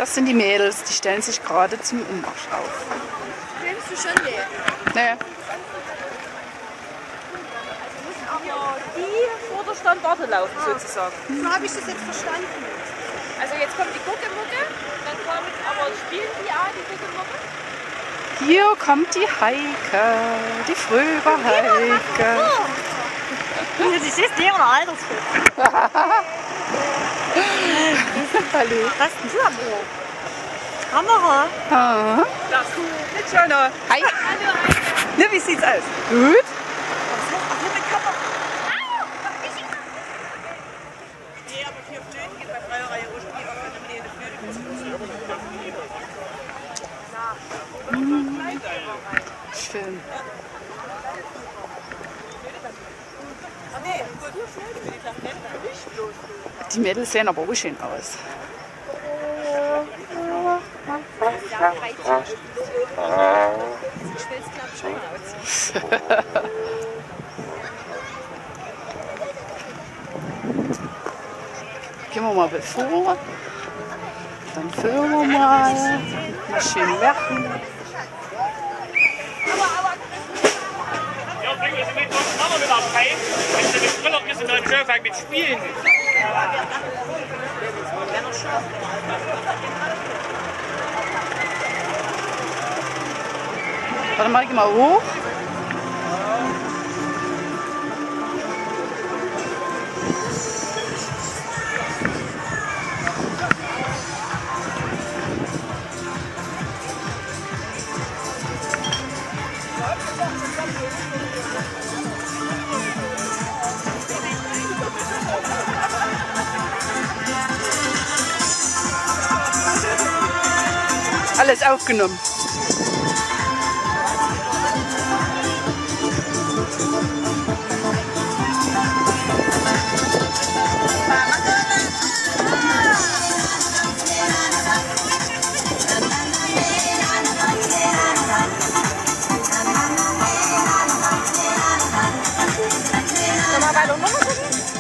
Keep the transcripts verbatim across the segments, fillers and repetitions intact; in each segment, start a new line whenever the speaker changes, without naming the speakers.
Das sind die Mädels, die stellen sich gerade zum Ummarsch auf.
Filmst du schon den?
Nee.
Also müssen aber die vor der Standarte laufen, ah. sozusagen. So habe ich das jetzt verstanden. Also jetzt kommt die Guckemucke, dann kommt, aber spielen die auch die Guckemucke?
Hier kommt die Heike, die Fröber Heike.
Das ist deren Altersgruppe.
Hallo.
Was ist denn du am Ohr? Kamera.
Ah.
Ja, cool. Mit Jono.
Hi.
Hallo, Heike.
Na, wie sieht's aus? Gut.
Ach, hier mit Kamera. Nee, aber vier Flöten geht bei freier Reihe ursprünglich auch wenn du eine Flöte.
Schön. Die Mädels sehen aber auch schön aus. Gehen wir mal vor. Dann filmen wir mal. Mal schön lachen.
Ja, bringen wir sie mit uns Mama mit auf heim. Wenn sie mit Brille müssen wir im Schöfang mit spielen.
Warte mal, geh mal hoch. Alles aufgenommen.
Sollen wir weiter Nummer gucken?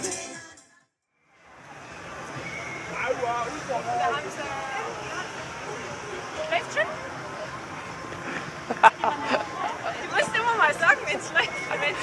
Schläft schon? Du musst immer mal sagen, wenn es schläft.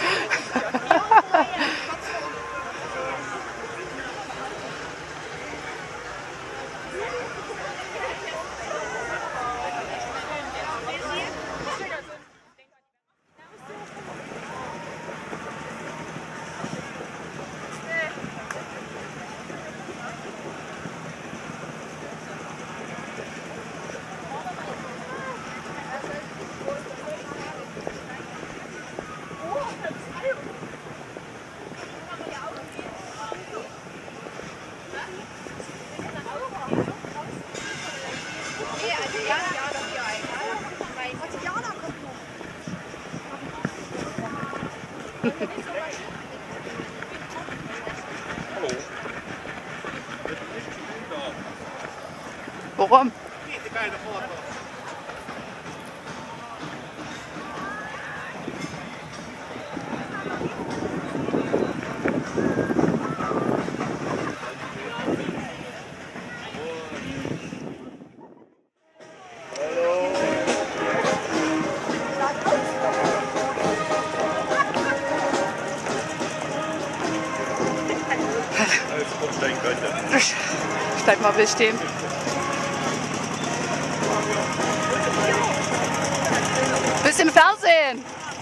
Warum? Bleib mal bestehen. Bis im Fernsehen.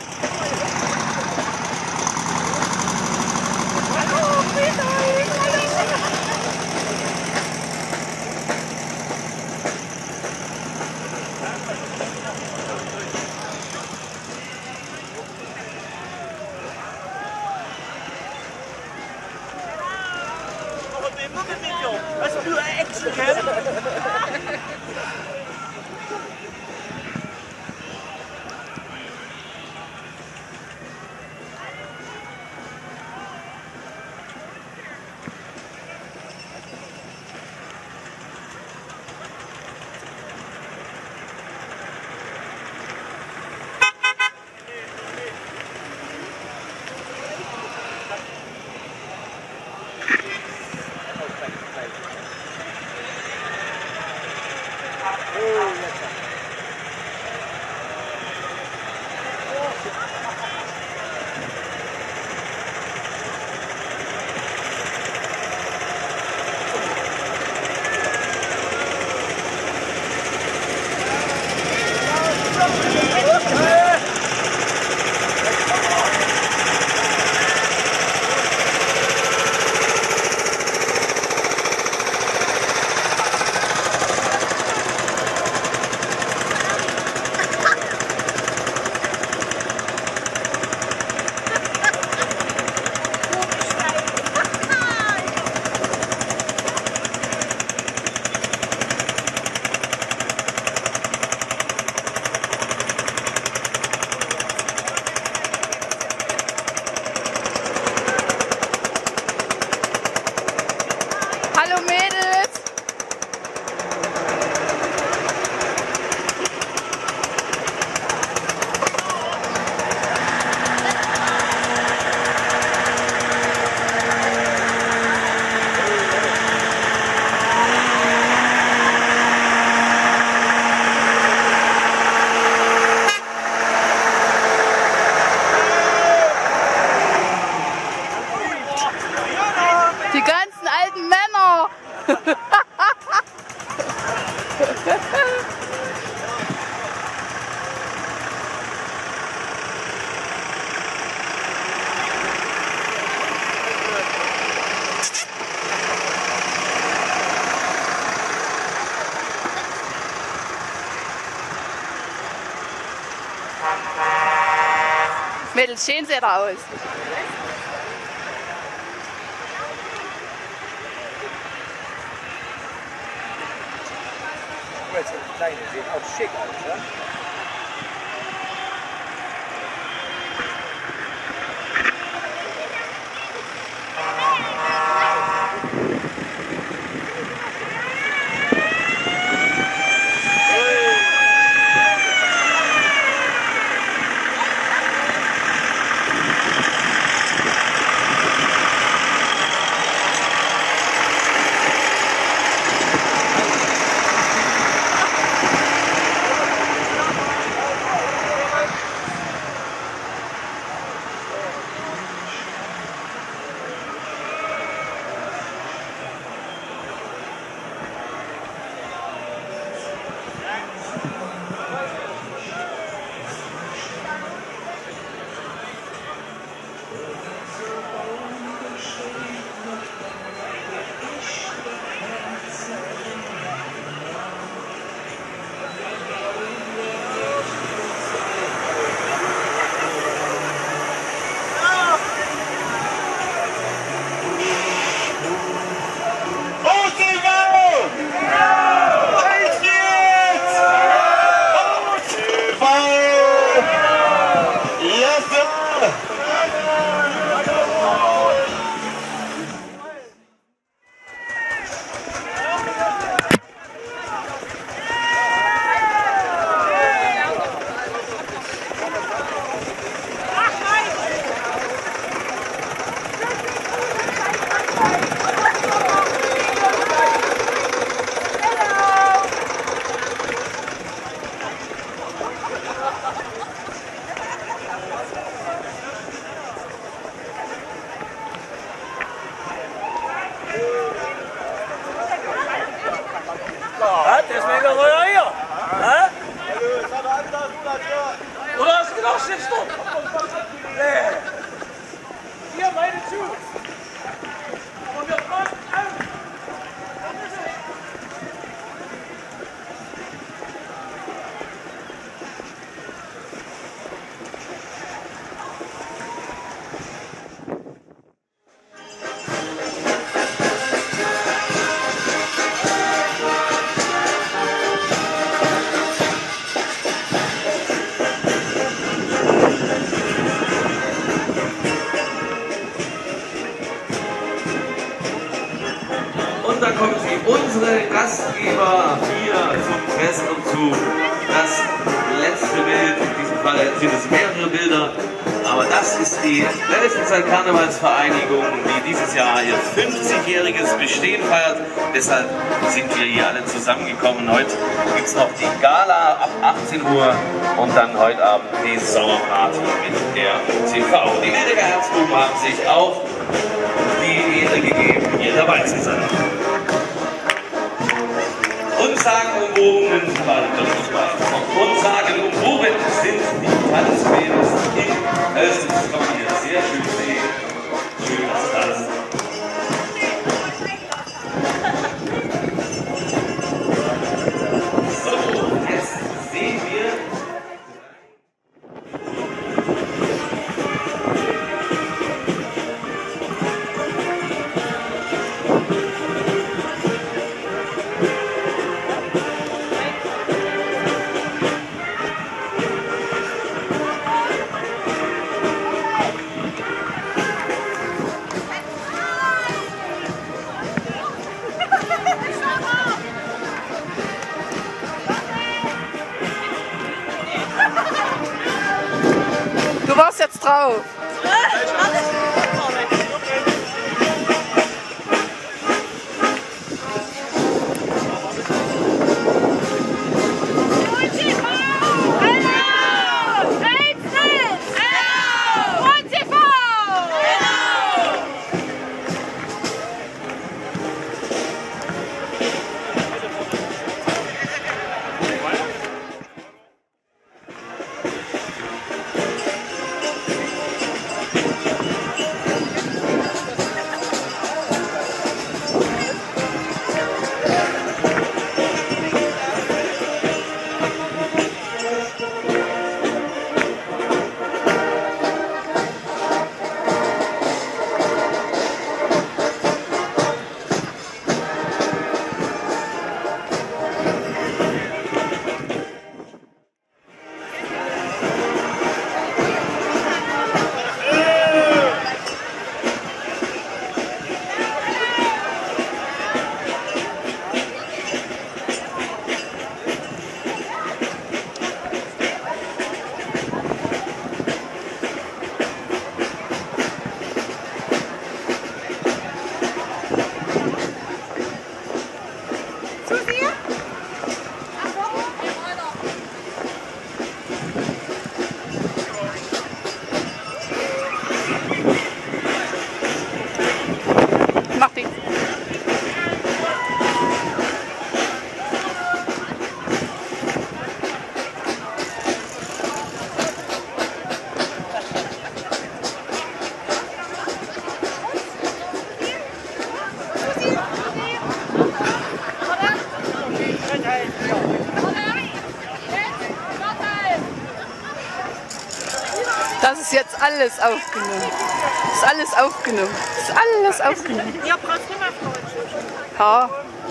Was für Action, gell?
Mädels, schön seht ihr aus.
Jetzt die Kleine sehen auch schick aus, ja?
dann kommen Sie, unsere Gastgeber hier zum Festumzug. Das letzte Bild, in diesem Fall sind es mehrere Bilder, aber das ist die Wellensenzeit Karnevalsvereinigung, die dieses Jahr ihr fünfzigjähriges Bestehen feiert. Deshalb sind wir hier alle zusammengekommen. Heute gibt es noch die Gala ab achtzehn Uhr und dann heute Abend die Sommerparty mit der T V. Die Wildecker Herzbuben haben sich auch die Ehre gegeben, hier dabei zu sein. Unsagenumwoben, Unsagenumwoben sind die Tanzmädels in Österreich. Das kann man hier sehr schön sehen. Schön, dass das. So, jetzt sehen wir.
Du warst jetzt drauf. Das ist jetzt alles aufgenommen. Das ist alles aufgenommen. Das ist alles aufgenommen.
Ja, brauchst du mal Deutsch.
Ja.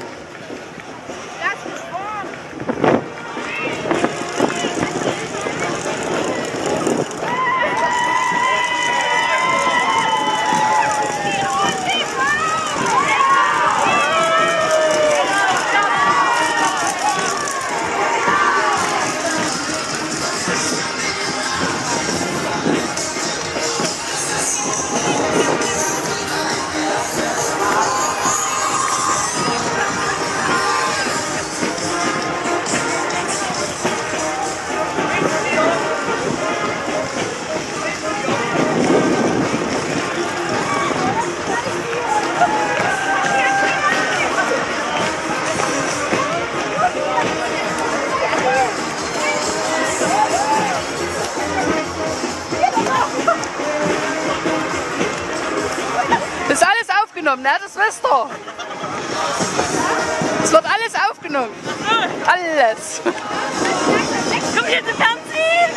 Das ist alles aufgenommen, ne? Das wisst ihr. Es wird alles aufgenommen. Alles.
Komm hier zum Fernsehen!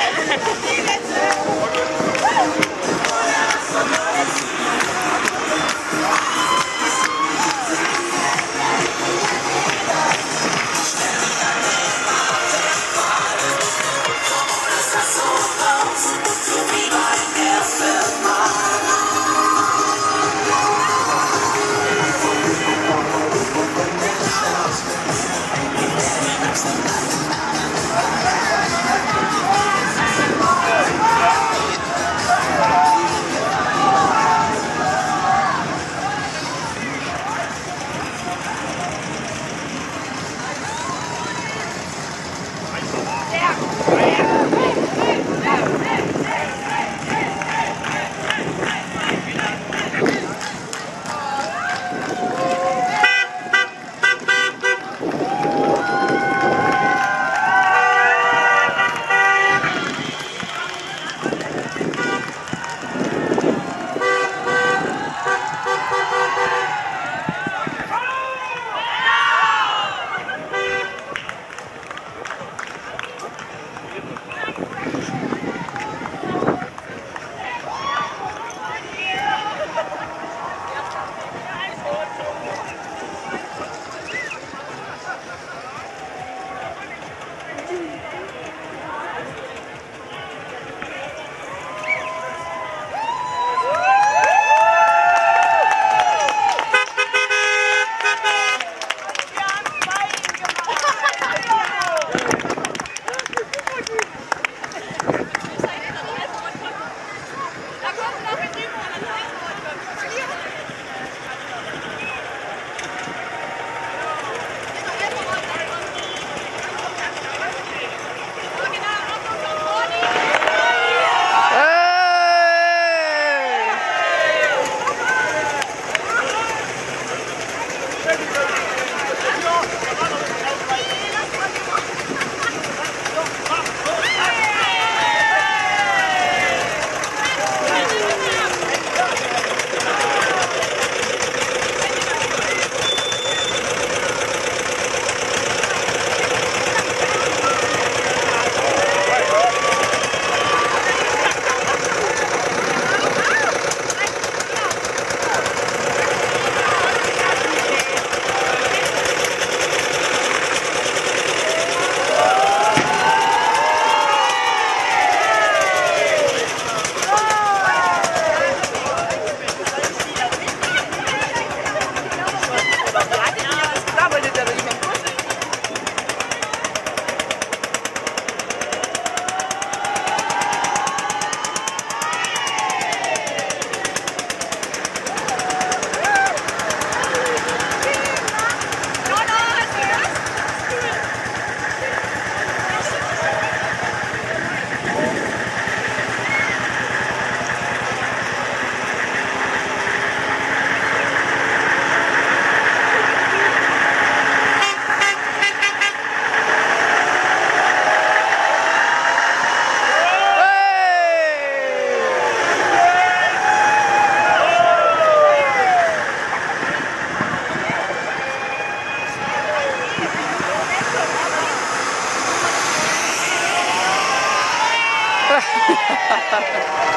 Ha ha ha ha.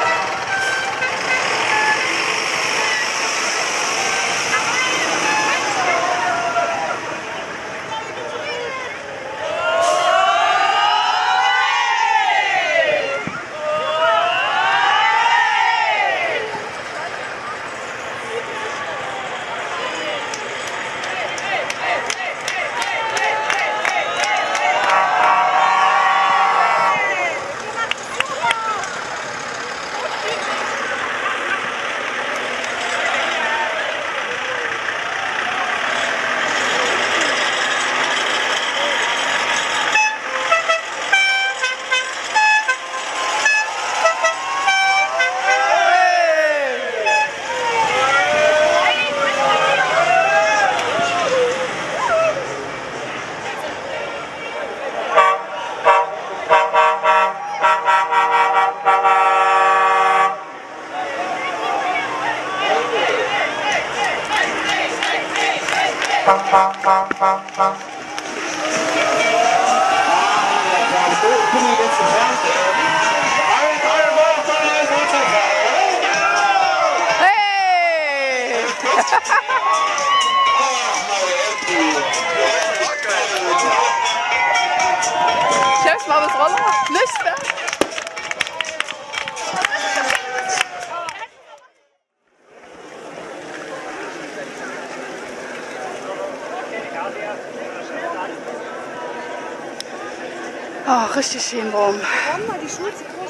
Hey! Schau mal, was roller. Liste. Ah, oh, richtig schön warm.
Die Schulze